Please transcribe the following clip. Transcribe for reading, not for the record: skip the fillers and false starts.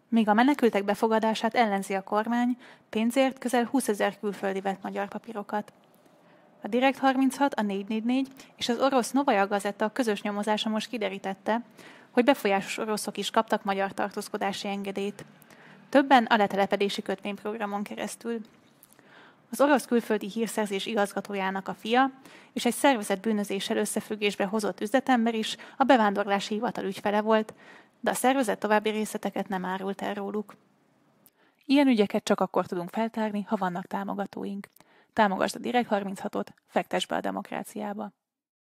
Míg a menekültek befogadását ellenzi a kormány, pénzért közel 20 000 külföldi vett magyar papírokat. A Direkt 36, a 444 és az orosz Novaja Gazeta közös nyomozása most kiderítette, hogy befolyásos oroszok is kaptak magyar tartózkodási engedélyt. Többen a letelepedési kötvényprogramon keresztül. Az orosz külföldi hírszerzés igazgatójának a fia és egy szervezett bűnözéssel összefüggésbe hozott üzletember is a bevándorlási hivatal ügyfele volt, de a szervezet további részleteket nem árult el róluk. Ilyen ügyeket csak akkor tudunk feltárni, ha vannak támogatóink. Támogasd a Direkt 36-ot, fektess be a demokráciába!